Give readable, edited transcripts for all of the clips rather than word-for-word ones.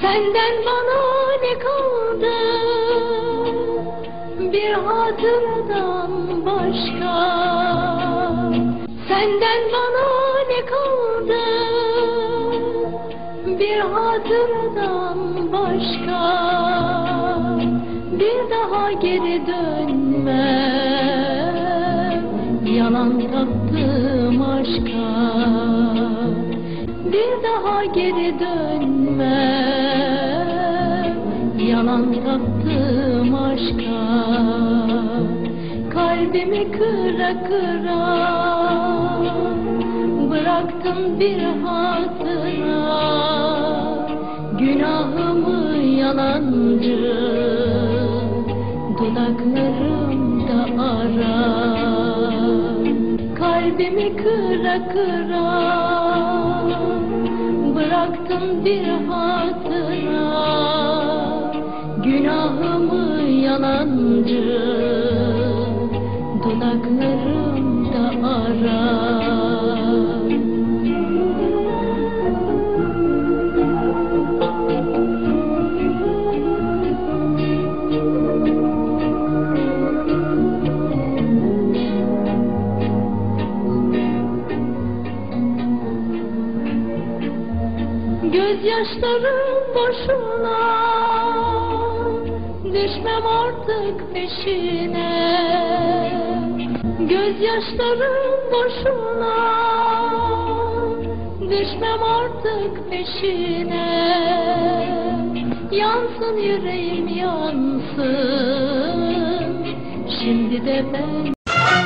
Senden bana ne kaldı bir hatıradan başka? Senden bana ne kaldı bir hatıradan başka? Bir daha geri dönmem yalan tattığım aşka. Bir daha geri dönmem yalan tattığım aşka. Kalbimi kıra kıra bıraktım bir hatıra. Günahımı yalancı dudaklarımda arar. Kalbimi kıra kıra bıraktım bir hatıra. Günahımı yalancı dudaklarımda arar. Gözyaşlarım boşuna, düşmem artık peşine. Gözyaşlarım boşuna, düşmem artık peşine. Yansın yüreğim yansın, şimdi de ben.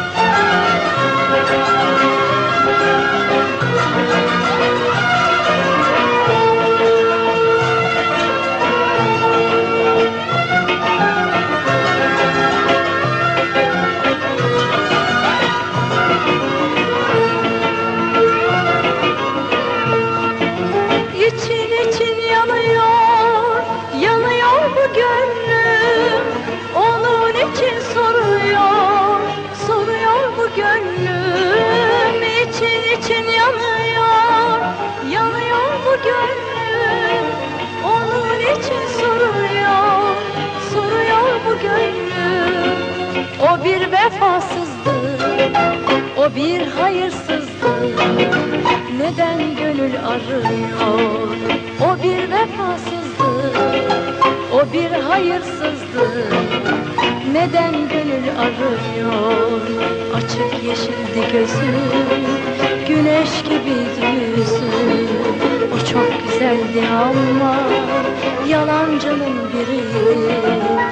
O bir vefasızdı, o bir hayırsızdı. Neden gönül arıyor? O bir vefasızdı, o bir hayırsızdı. Neden gönül arıyor? Açık yeşildi gözü, güneş gibiydi yüzü. O çok güzeldi ama yalancının biriydi.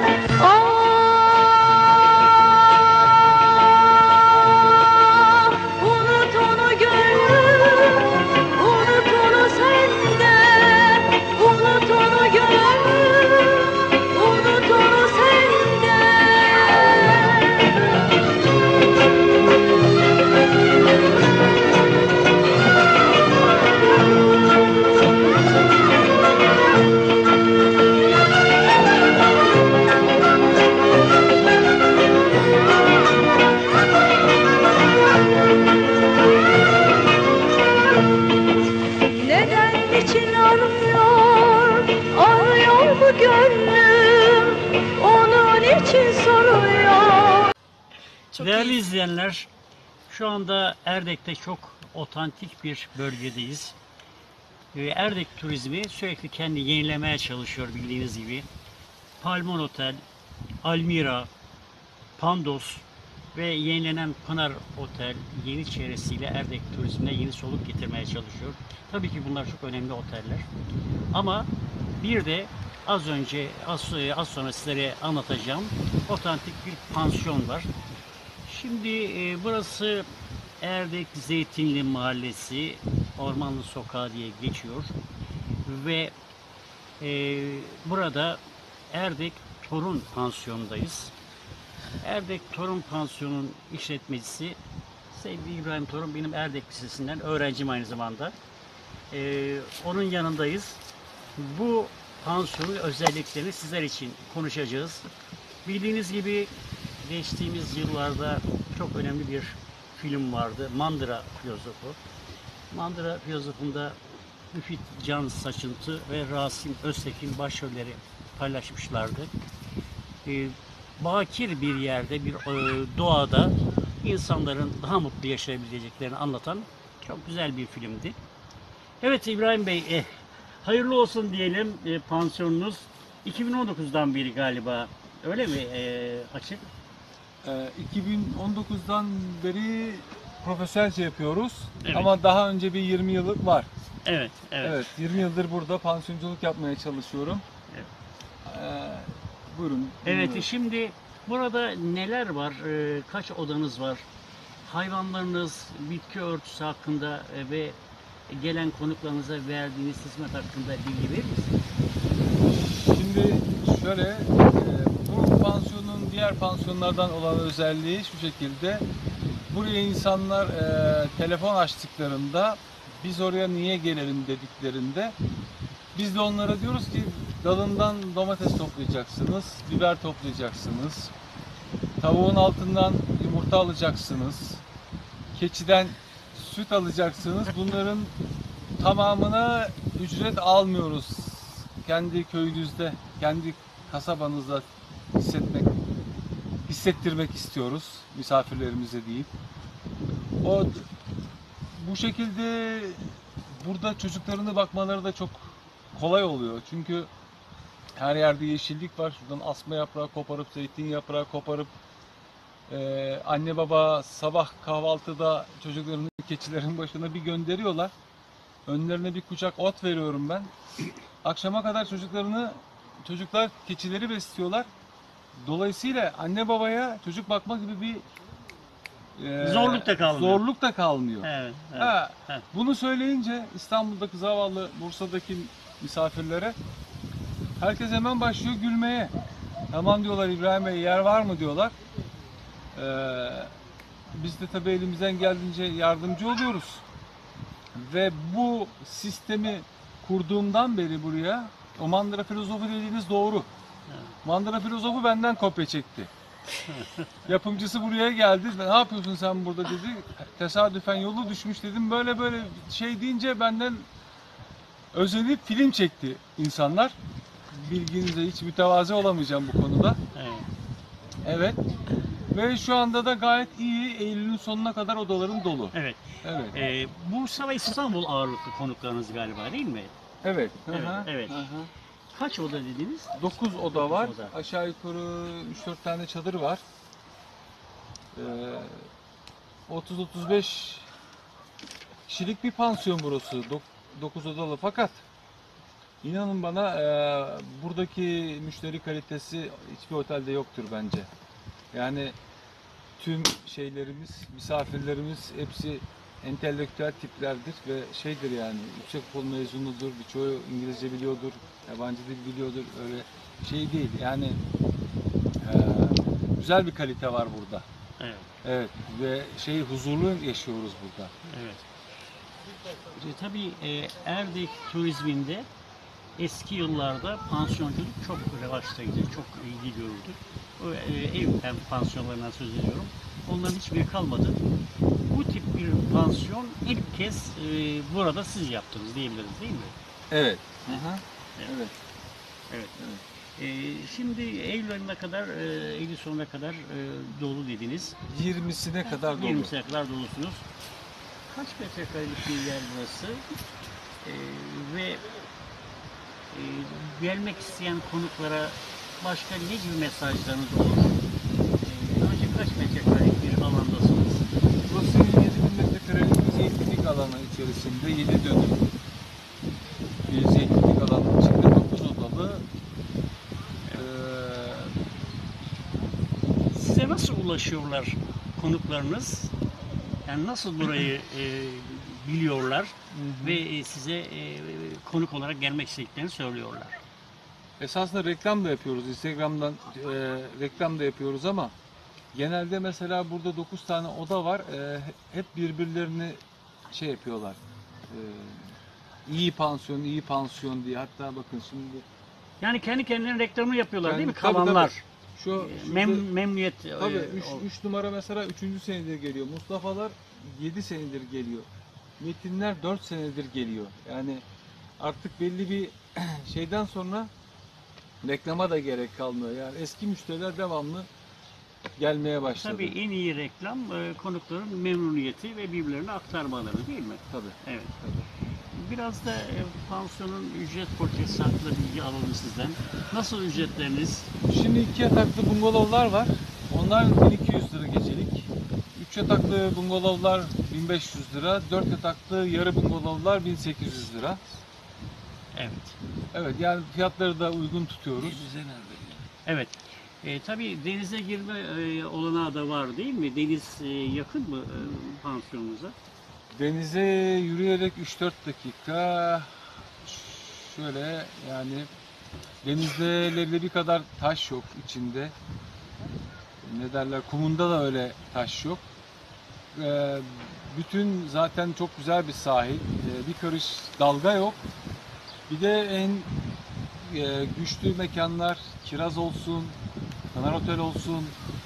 Değerli izleyenler, şu anda Erdek'te çok otantik bir bölgedeyiz. Erdek turizmi sürekli kendi yenilemeye çalışıyor bildiğiniz gibi. Palmon Otel, Almira, Pandos ve yenilenen Pınar Otel yeni çevresiyle Erdek turizmine yeni soluk getirmeye çalışıyor. Tabii ki bunlar çok önemli oteller. Ama bir de az sonra sizlere anlatacağım otantik bir pansiyon var. Şimdi burası Erdek Zeytinli Mahallesi, Ormanlı Sokağı diye geçiyor ve burada Erdek Torun Pansiyonu'ndayız. Erdek Torun Pansiyonu'nun işletmecisi sevgili İbrahim Torun, benim Erdek Lisesi'nden öğrencim aynı zamanda. Onun yanındayız. Bu pansiyonun özelliklerini sizler için konuşacağız. Bildiğiniz gibi geçtiğimiz yıllarda çok önemli bir film vardı. Mandıra Filozofu. Mandıra Filozofu'nda Müfit Can Saçıntı ve Rasim Öztekin başrolleri paylaşmışlardı. Bakir bir yerde, bir doğada insanların daha mutlu yaşayabileceklerini anlatan çok güzel bir filmdi. Evet İbrahim Bey, hayırlı olsun diyelim pansiyonunuz. 2019'dan beri galiba öyle mi açık? 2019'dan beri profesyonelce yapıyoruz. Evet. Ama daha önce bir 20 yıllık var. Evet, evet. Evet, 20 yıldır burada pansiyonculuk yapmaya çalışıyorum. Evet. Buyurun. Evet, dinliyorum. şimdi burada neler var? Kaç odanız var? Hayvanlarınız, bitki örtüsü hakkında ve gelen konuklarınıza verdiğiniz hizmet hakkında bilgi verir misiniz? Şimdi şöyle, bu pansiyonun diğer pansiyonlardan olan özelliği şu şekilde. Buraya insanlar telefon açtıklarında biz oraya niye gelelim dediklerinde biz de onlara diyoruz ki dalından domates toplayacaksınız, biber toplayacaksınız, tavuğun altından yumurta alacaksınız, keçiden süt alacaksınız. Bunların tamamına ücret almıyoruz. Kendi köyünüzde, kendi kasabanızda hissettirmek istiyoruz misafirlerimize deyip. Bu şekilde burada çocuklarına bakmaları da çok kolay oluyor. Çünkü her yerde yeşillik var. Şuradan asma yaprağı koparıp, zeytin yaprağı koparıp anne baba sabah kahvaltıda çocuklarını keçilerin başına bir gönderiyorlar. Önlerine bir kucak ot veriyorum ben. Akşama kadar çocuklar keçileri besliyorlar. Dolayısıyla anne babaya çocuk bakma gibi bir Zorluk da kalmıyor. Zorluk da kalmıyor. Evet, evet. Ha, Evet. bunu söyleyince İstanbul'daki zavallı Bursa'daki misafirlere herkes hemen başlıyor gülmeye. Tamam diyorlar, İbrahim Bey yer var mı diyorlar. Biz de tabii elimizden geldiğince yardımcı oluyoruz. Ve bu sistemi kurduğumdan beri buraya o mandıra filozofu dediğiniz doğru. Mandıra filozofu benden kopya çekti. Yapımcısı buraya geldi. Ne yapıyorsun sen burada dedi. Tesadüfen yolu düşmüş dedim. Böyle şey deyince benden özenip film çekti insanlar. Bilginize hiç mütevazi olamayacağım bu konuda. Evet. Evet. Ve şu anda da gayet iyi. Eylül'ün sonuna kadar odaların dolu. Evet. Evet. Bursa ve İstanbul ağırlıklı konuklarınız galiba değil mi? Evet. Evet, Hı hı, evet. hı hı. Kaç oda dediniz? 9 oda var. oda. Aşağı yukarı 3-4 tane çadır var. 30-35 kişilik bir pansiyon burası. 9 odalı fakat inanın bana buradaki müşteri kalitesi hiçbir otelde yoktur bence. Yani tüm misafirlerimiz hepsi entelektüel tiplerdir ve şeydir yani yüksek okul mezunudur, birçoğu İngilizce biliyordur, yabancı dil biliyordur, öyle şey değil. Yani güzel bir kalite var burada. Evet. Evet ve huzurlu yaşıyoruz burada. Evet. Tabii Erdek turizminde eski yıllarda pansiyonculuk çok revaçtaydı, çok ilgi görüldü. O ev pansiyonlarından söz ediyorum. Onların hiçbiri kalmadı. Bu tip bir pansiyon ilk kez burada siz yaptınız diyebiliriz değil mi? Evet. Hı hı. Evet. Evet. Evet. Şimdi Eylül ayına kadar, Eylül sonuna kadar dolu dediniz. 20'sine kadar dolu. 20'sine kadar dolusunuz. Kaç metrekarelik bir yer burası? Ve gelmek isteyen konuklara başka ne gibi mesajlarınız olur? Önce kaç metrekarelik bir alandasınız? Burası 7.000 metrekarelik bir zeytinlik alanı içerisinde 7 dönüm bir zeytinlik alanın içinde 9 odalı. Size nasıl ulaşıyorlar konuklarınız? Yani nasıl burayı biliyorlar ve size konuk olarak gelmek istediklerini söylüyorlar? Esasında reklam da yapıyoruz. Instagram'dan reklam da yapıyoruz ama genelde mesela burada 9 tane oda var. Hep birbirlerini şey yapıyorlar. İyi pansiyon diye. Hatta bakın şimdi Yani kendi kendilerine reklamını yapıyorlar değil mi? Tabii, Kalanlar. tabii. Şu Memnuniyet. tabii 3 numara mesela 3. senedir geliyor. Mustafa'lar 7 senedir geliyor. Metinler 4 senedir geliyor. Yani artık belli bir şeyden sonra reklama da gerek kalmıyor. Yani eski müşteriler devamlı gelmeye başladı. Tabii en iyi reklam konukların memnuniyeti ve birbirlerine aktarmaları değil mi? Tabii. Evet. Tabii. Biraz da pansiyonun ücret politikası hakkında bilgi alalım sizden. Nasıl ücretleriniz? Şimdi 2 yataklı bungalovlar var. Onlar 1200 lira gecelik. 3 yataklı bungalovlar 1500 lira. 4 yataklı yarı bungalovlar 1800 lira. Evet. Evet, yani fiyatları da uygun tutuyoruz. Evet. Tabii denize girme olanağı da var değil mi? Deniz yakın mı pansiyonunuza? Denize yürüyerek 3-4 dakika, şöyle yani denizde leblebi kadar taş yok içinde. Ne derler, kumunda da öyle taş yok. Bütün zaten çok güzel bir sahil. Bir karış dalga yok. Bir de en güçlü mekanlar Kiraz olsun, Pınar Otel olsun.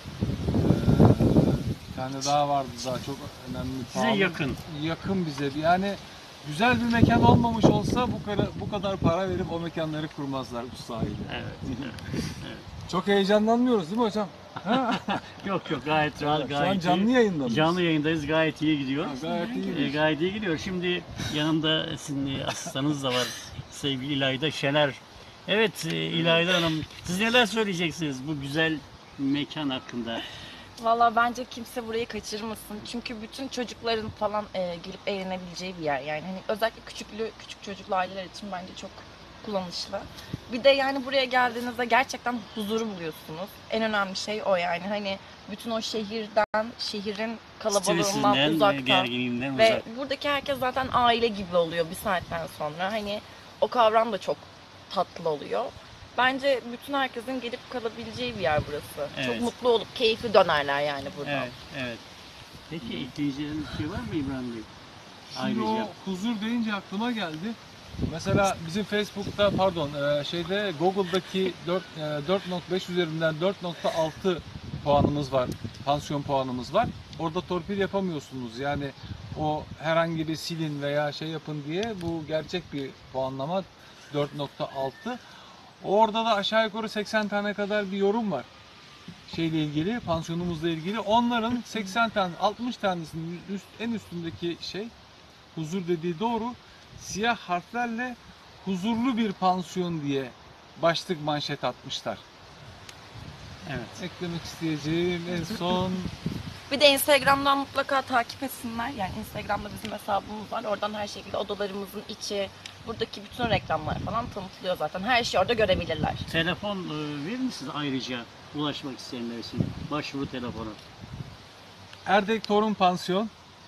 Bir tane daha vardı, daha çok önemli. Size pahalı. yakın. Yakın bize. Yani güzel bir mekan olmamış olsa bu kadar para verip o mekanları kurmazlar bu sahilde. Evet. Çok heyecanlanmıyoruz değil mi hocam? Yok gayet rahat, Şu gayet an canlı iyi. yayında mıyız? Canlı yayındayız, gayet iyi gidiyor. Gayet iyi gidiyor. Gayet iyi gidiyor. Şimdi yanımda sizin asistanınız da var, sevgili İlayda Şener. Evet İlayda Hanım, siz neler söyleyeceksiniz bu güzel mekan hakkında? Valla bence kimse burayı kaçırmasın. Çünkü bütün çocukların falan gelip eğlenebileceği bir yer. Yani hani özellikle küçük çocuklu aileler için bence çok kullanışlı. Bir de yani buraya geldiğinizde gerçekten huzuru buluyorsunuz. En önemli şey o yani. Hani bütün o şehrin kalabalığından Stresinden, uzakta. gerginliğinden Ve uzak. buradaki herkes zaten aile gibi oluyor bir saatten sonra. Hani o kavram da çok tatlı oluyor. Bence bütün herkesin gelip kalabileceği bir yer burası. Evet. Çok mutlu olup keyifli dönerler yani buradan. Evet. Peki ekleyeceğiniz bir şey var mı İbrahim Bey? Şimdi o huzur deyince aklıma geldi. Mesela bizim Facebook'ta şeyde Google'daki 4.5 üzerinden 4.6 puanımız var. Pansiyon puanımız var. Orada torpil yapamıyorsunuz. Yani o herhangi bir silin veya şey yapın diye, bu gerçek bir puanlama 4.6. Orada da aşağı yukarı 80 tane kadar bir yorum var. Şeyle ilgili, pansiyonumuzla ilgili. Onların 80 tane, 60 tanesinin en üstündeki şey, huzur dediği doğru. Siyah harflerle huzurlu bir pansiyon diye başlık manşet atmışlar. Evet. Eklemek isteyeceğim en son... Bir de Instagram'dan mutlaka takip etsinler. Yani Instagram'da bizim hesabımız var. Oradan her şekilde odalarımızın içi, buradaki bütün reklamlar falan tanıtılıyor zaten. Her şeyi orada görebilirler. Telefon verir misiniz ayrıca ulaşmak isteyenler için? Başvuru telefonu. Erdek Torun Pansiyon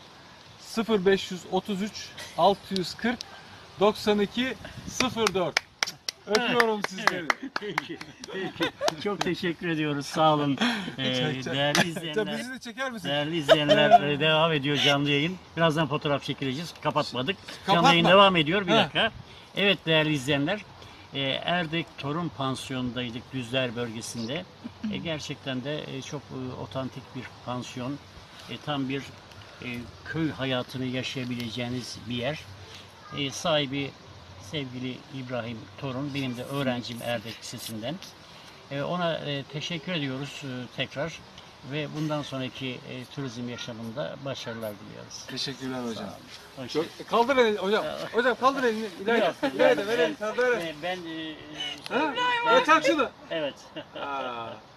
0533 640 92 04. Öpüyorum sizleri. Peki. Çok teşekkür ediyoruz. Sağ olun. Değerli izleyenler. Bizi de çeker misin? Değerli izleyenler, devam ediyor canlı yayın. Birazdan fotoğraf çekileceğiz. Kapatmadık. Canlı yayın Kapatma. devam ediyor. Bir He. dakika. Evet değerli izleyenler. Erdek Torun Pansiyonu'ndaydık, Düzler bölgesinde. Gerçekten de çok otantik bir pansiyon. Tam bir köy hayatını yaşayabileceğiniz bir yer. Sahibi sevgili İbrahim Torun, benim de öğrencim Erdek Lisesi'nden. Ona teşekkür ediyoruz tekrar ve bundan sonraki turizm yaşamında başarılar diliyoruz. Teşekkürler hocam. Hoş Çok, kaldır elini hocam. Hocam kaldır elini. İleride ver elini. Kaldır elini. Ben Ha? Çak şunu. evet. Aa.